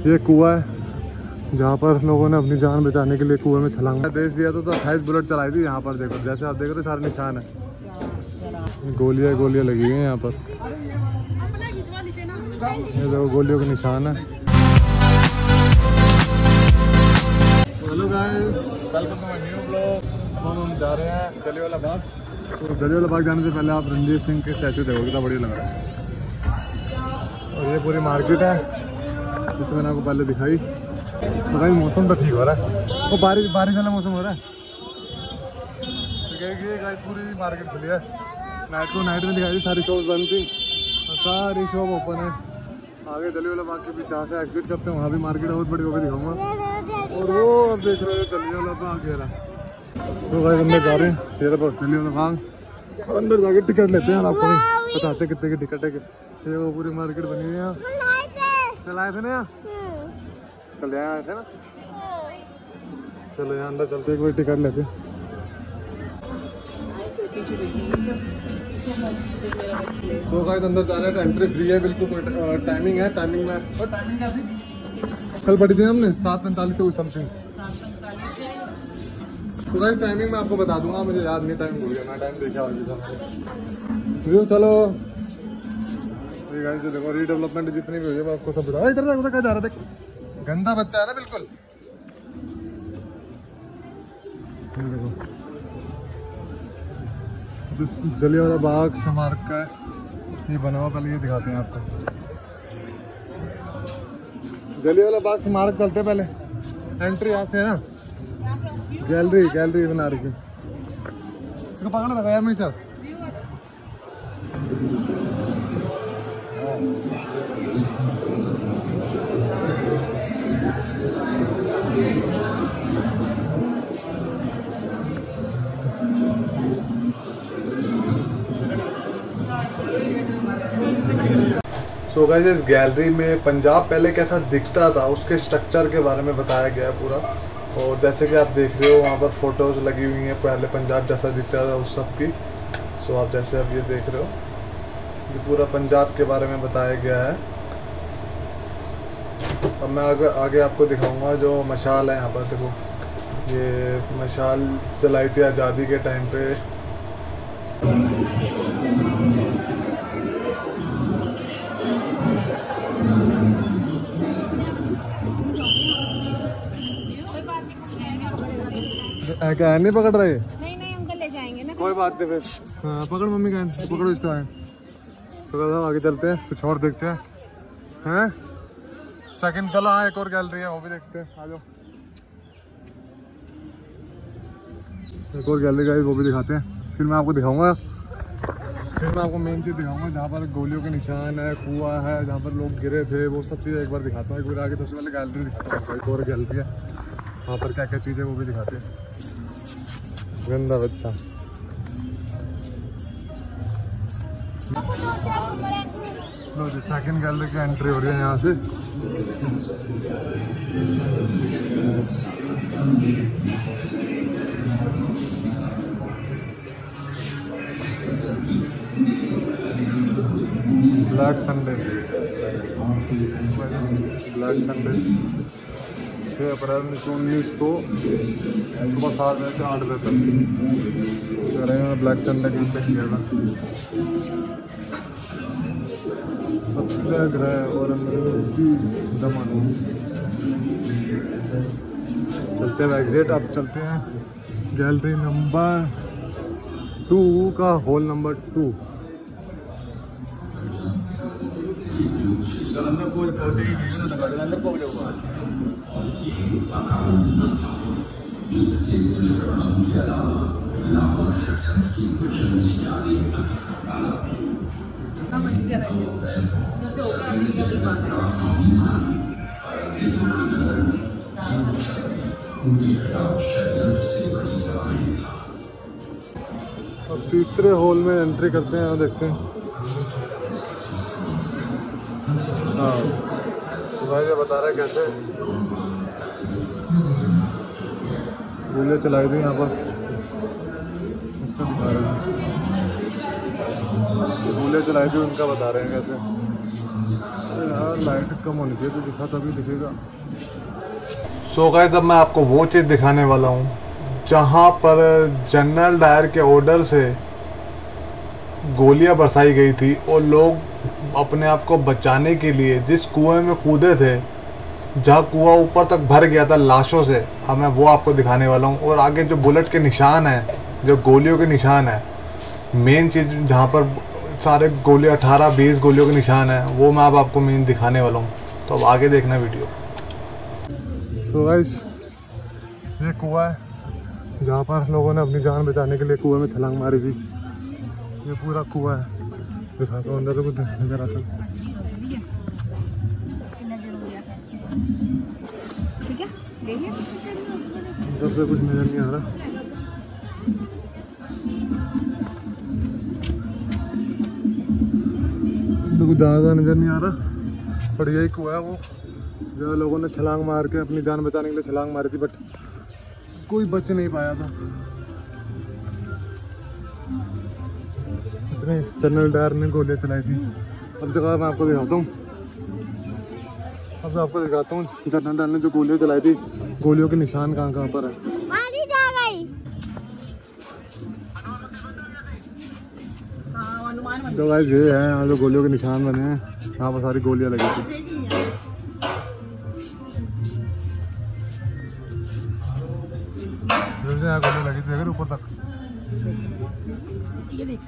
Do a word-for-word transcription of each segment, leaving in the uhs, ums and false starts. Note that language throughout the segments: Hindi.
ये कुआं है जहाँ पर लोगों ने अपनी जान बचाने के लिए कुएं में छलांग देश दिया था तो अट्ठाईस बुलेट चलाई थी। यहाँ पर देखो, जैसे आप देख रहे हो सारे निशान है, गोलियां गोलियां लगी हुई हैं यहाँ पर। ये देखो गोलियों के निशान है। Hello guys, welcome to my new blog. हम हम जा रहे हैं जलियांवाला बाग। तो जलियांवाला बाग जाने से पहले आप रणजीत सिंह के स्टैचू देखो, कितना बढ़िया लग रहा है। और ये पूरी मार्केट है जिसमें मैंने आपको पहले दिखाई। तो भाई मौसम तो ठीक हो रहा है, वो तो बारिश बारिश वाला मौसम हो रहा है। गाइस पूरी मार्केट खुली है। नाइट को नाइट में दिखाई थी, सारी शॉप बंद थी और सारी शॉप ओपन है। आगे जलियांवाला बाग के बीच जहाँ से एग्जिट करते हैं वहाँ भी मार्केट है बहुत बड़ी, वो भी दिखाऊंगा। और वो अब देख रहे हो जलियांवाला बाग घेरा। तो भाई अंदर जा रहे हैं, ये रहा जलियांवाला बाग। अंदर जाके टिकट लेते हैं और आपको बताते हैं कितने की टिकट है। ये वो पूरी मार्केट बनी हुई है यहाँ। कल आए थे ना यहाँ, कल यहाँ आए थे ना। चलो यहाँ अंदर चलते एक बार टिकट लेते। तो गाइस अंदर जा रहे हैं, एंट्री फ्री है बिल्कुल। टाइमिंग है, टाइमिंग में और टाइमिंग क्या थी कल पढ़ी थी हमने, सात पैंतालीस से समथिंग। तो गाइस टाइमिंग मैं आपको बता दूंगा, मुझे याद नहीं, टाइम भूल गया मैं, टाइम देखा और चलो। गाइस देखो रीडेवलपमेंट जितनी भी हुई है मैं आपको सब बता। इधर उधर क्या जा रहा था, गंदा बच्चा है ना बिल्कुल। देखो जलियांवाला बाग स्मारक का ये बना हुआ, पहले ये दिखाते हैं आपको। जलियांवाला बाग स्मारक चलते पहले, एंट्री यहाँ से है ना। गैलरी गैलरी बना रखी, इसको पकड़ रखा यार मेरे साथ। तो गाइस इस गैलरी में पंजाब पहले कैसा दिखता था उसके स्ट्रक्चर के बारे में बताया गया है पूरा। और जैसे कि आप देख रहे हो वहाँ पर फोटोज़ लगी हुई हैं पहले पंजाब जैसा दिखता था उस सब की। सो आप जैसे अब ये देख रहे हो, ये पूरा पंजाब के बारे में बताया गया है। अब मैं आगे आगे आपको दिखाऊंगा जो मशाल है यहाँ पर। देखो ये मशाल जलाई थी आज़ादी के टाइम पे। क्या नहीं पकड़ रहे? नहीं नहीं अंकल ले जाएंगे ना। कोई बात नहीं फिर। हाँ पकड़ मम्मी का, पकड़ो इसका है। तो आगे चलते हैं, कुछ और देखते हैं। हैं सेकंड चलो, हाँ एक और गैलरी है वो भी देखते हैं, आ जाओ। एक और गैलरी का वो भी दिखाते हैं, फिर मैं आपको दिखाऊंगा। फिर मैं आपको मेन चीज़ दिखाऊंगा जहाँ पर गोलियों के निशान है, कुआं है जहाँ पर लोग गिरे थे, वो सब चीज़ें एक बार दिखाता हूँ। एक बार आगे सबसे पहले गैलरी दिखाता हूँ, एक और गैलरी है वहाँ पर क्या क्या चीज़ है वो भी दिखाते हैं। गंदा बच्चा। लो जी सेकंड गैलरी की एंट्री हो रही है यहाँ से। ब्लैक संडे, ब्लैक संडे छः अप्रैल उन्नीस को सुबह सात बजे से आठ बजे तक ब्लैक संडे के पे किया था सत्याग्रह और दमन। चलते हैं एग्जिट, अब चलते हैं गैलरी नंबर टू का, हॉल नंबर टू। अंदर पहुंचे अंदर पहुंच जाऊंगा। अब तीसरे हॉल में एंट्री करते हैं, यहाँ देखते हैं। हाँ तो भाई ये बता रहा है कैसे गोलियाँ चलाई थी यहाँ पर, इसका दिखा रहे हैं। गोलियाँ चलाई थी उनका बता रहे हैं कैसे। यार लाइट कम होनी चाहिए तो दिखा तभी दिखेगा। सो गाइस अब मैं आपको वो चीज़ दिखाने वाला हूँ जहाँ पर जनरल डायर के ऑर्डर से गोलियां बरसाई गई थी और लोग अपने आप को बचाने के लिए जिस कुएं में कूदे थे, जहाँ कुआं ऊपर तक भर गया था लाशों से, अब मैं वो आपको दिखाने वाला हूँ। और आगे जो बुलेट के निशान हैं, जो गोलियों के निशान हैं, मेन चीज़ जहाँ पर सारे गोलियाँ अठारह बीस गोलियों के निशान हैं, वो मैं अब आपको मेन दिखाने वाला हूँ। तो अब आगे देखना वीडियो। सो गाइस ये कुआं है जहाँ पर लोगों ने अपनी जान बचाने के लिए कुएं में छलांग मारी थी। ये पूरा कुआं है, दिखाता हूँ अंदर तो कुछ नजर आता है। अंदर से कुछ नजर नहीं आ रहा। तो कुछ ज़्यादा नजर नहीं आ रहा, पर यही कुआं है वो जो लोगों ने छलांग मार के अपनी जान बचाने के लिए छलांग मारी थी, बट कोई बच नहीं पाया था। इतने जनरल डायर ने गोलियां चलाई थी। अब जगह मैं आपको दिखाता हूँ, अब मैं आपको दिखाता हूँ जनरल डायर ने जो गोलियां चलाई थी, गोलियों के निशान कहाँ कहाँ पर है। तो गाइस ये है यहाँ जो गोलियों के निशान बने हैं, यहाँ पर सारी गोलियां लगी थी। यहाँ गोलियां लगी थी अगर ऊपर तक। ये देख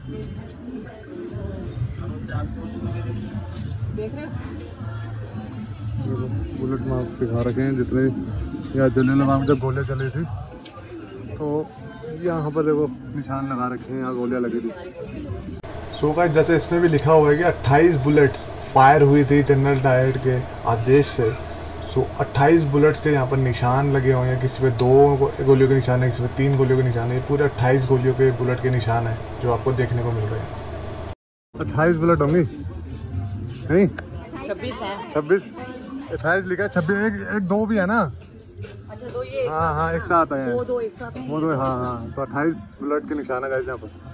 बुलेट मार्क सिखा रखे हैं जितने या जलियांवाला बाग में जब गोलियां चली थी तो यहाँ पर देखो निशान लगा रखे हैं, यहाँ गोलियां लगी थी। सो गाइस जैसे इसमें भी लिखा हुआ है कि अट्ठाईस बुलेट्स फायर हुई थी जनरल डायर के आदेश से। सो अट्ठाईस बुलेट्स के यहाँ पर निशान लगे हुए हैं, किसी पे दो गोलियों के निशान है, किसी पे तीन गोलियों के निशान है। ये पूरे अट्ठाईस गोलियों के बुलेट के निशान है जो आपको देखने को मिल रहे हैं। अट्ठाईस बुलेट होंगी नहीं, छब्बीस है। छब्बीस अट्ठाईस लिखा है, छब्बीस एक, एक दो भी है ना। अच्छा दो ये हाँ हाँ एक साथ है, वो दो एक साथ है। वो दो हाँ हाँ तो अट्ठाईस बुलेट के निशान है गाइस यहाँ पर।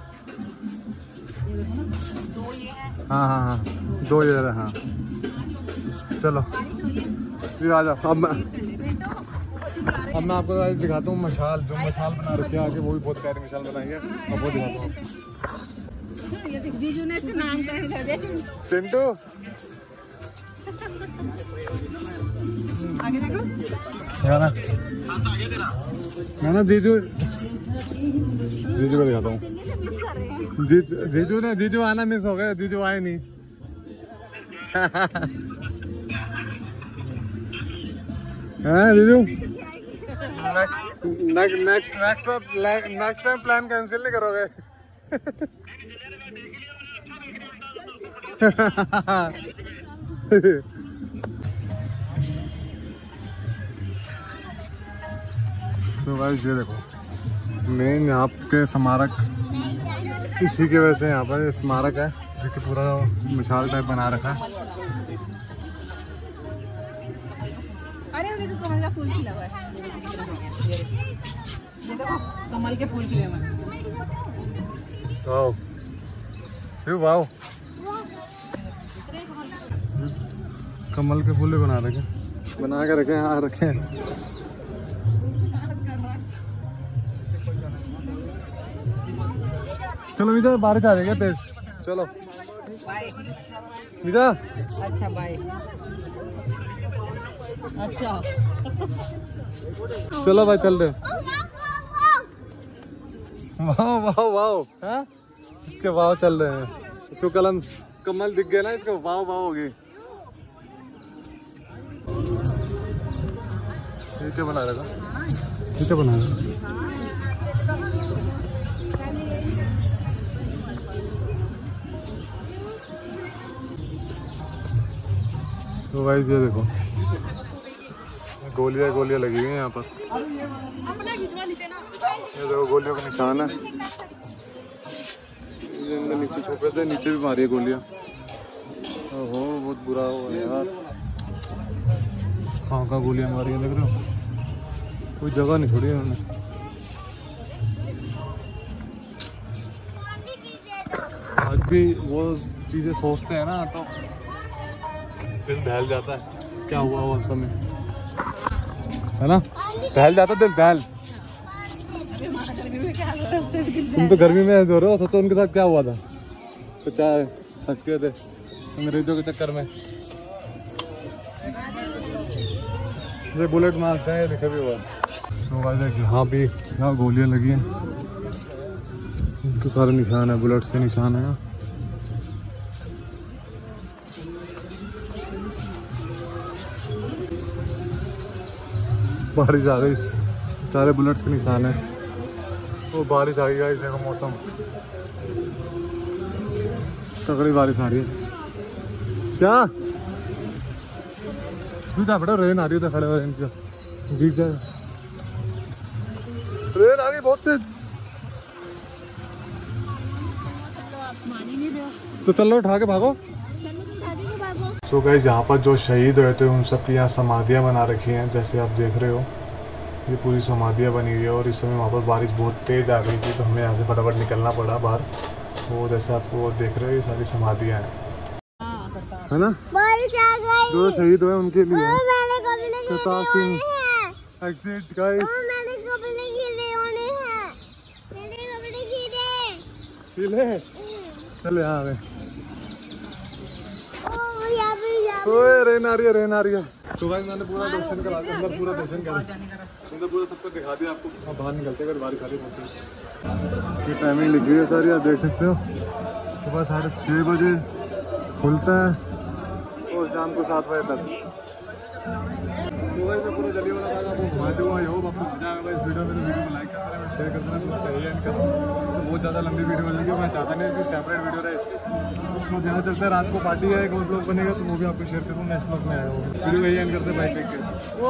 हाँ हाँ हाँ दो ये है। हाँ चलो फिर आ जाओ। अब मैं अब मैं आपको दिखाता हूँ मशाल, जो मशाल बना रखी है आगे, वो भी बहुत प्यारी मशाल बनाई है, अब वो दिखाता हूँ। ये देख जीजू ने इसका नाम कर दिया चिंटू। आगे देखो ना मैं ना जीजू जीजू को दिखाता हूँ। जी, जीजू ने जीजू आना मिस हो गया, जीजू आए नहीं। हाँ जीजू next next next next time plan cancel नहीं करोगे? तो गाइस ये देखो मेन यहाँ के स्मारक इसी के वजह से यहाँ पर स्मारक है जो कि पूरा मिसाल टाइप बना रखा है। अरे देखो कमल का फूल खिला हुआ है, ये देखो कमल के फूल खिले हुए हैं। वाओ वाओ कमल के फूल बना रखे बना के रखे यहाँ रखे हैं। चलो विजा बारिश आ जाएगा तेज, चलो विजा। अच्छा बाय। अच्छा चलो भाई चल रहे। वाह वाह वाह हाँ इसके वाव चल रहे हैं। इसको कलम कमल दिख गया ना, इसको वाव वाव होगी। ये क्या बना रहा था, ये क्या बना रहा? तो गाइस ये देखो गोलियां गोलियां लगी हुई हैं यहाँ पर। ये देखो गोलियों का निशान है, ये नीचे छुपे थे, नीचे भी मारी है गोलियां। ओहो बहुत बुरा हुआ यार, कहाँ कहाँ गोलियां मारी हैं देख रहे हो, कोई जगह नहीं छोड़ी उन्होंने। आज भी वो चीजें सोचते हैं ना तो दिल दहल जाता है, क्या हुआ वो समय है ना, दहल जाता दिल दहल। तुम तो गर्मी में हो रहे हो, सोचो उनके साथ क्या हुआ था, तो चार फंस गए थे अंग्रेजों के चक्कर में। ये बुलेट मार्क्स हैं, ये लिखा भी हुआ है। यहाँ भी यहाँ गोलियां लगी हैं, इनके सारे निशान है, बुलेट के निशान है। बारिश आ गई, सारे बुलेट्स के निशान है। वो बारिश आ गई है, देखो मौसम तगड़ी बारिश आ रही है। क्या जा बेटा, रेन आ रही है, खड़े हुए इनका भीग जाए। रेन आ गई बहुत तेज, तो चलो उठा के भागो। सो गाइस, यहाँ पर जो शहीद हुए थे उन सब की यहाँ समाधियाँ बना रखी हैं, जैसे आप देख रहे हो ये पूरी समाधियाँ बनी हुई है। और इस समय वहाँ पर बारिश बहुत तेज आ गई थी, तो हमें यहाँ से फटाफट निकलना पड़ा बाहर। तो जैसे आपको देख रहे हो ये सारी समाधियाँ हैं, है ना, बारिश आ गई। जो शहीद हुए उनके लिए प्रताप सिंह एग्जिट गाइस। चले आ गए। ओए रेन आ रही है, रेन आ रही है। तो भाई मैंने पूरा दर्शन करा, अंदर पूरा दर्शन करा, अंदर पूरा सबको दिखा दिया आपको। अब बाहर निकलते हैं, बारिश आ रही है। ये टाइमिंग लिखी है सारी, आप देख सकते हो। सुबह साढ़े छः बजे खुलता है और शाम को सात बजे तक। तो भाई मैं पूरा जल्दी वाला बाग आपको घुमाते हुआ होप आपको मजा आएगा इस वीडियो में। तो वीडियो को लाइक करते रहें, शेयर करते रहें, तो एंड करो। तो बहुत ज़्यादा लंबी वीडियो हो जाएगी, मैं चाहता नहीं कि सेपरेट वीडियो रहे इसकी। तो यहाँ चलते हैं, रात को पार्टी है, एक और ब्लॉग बनेगा तो वो भी आपको शेयर करूँ नेक्स्ट ब्लॉग में आया होगा। वीडियो को एंड करते हैं, बाय टेक केयर।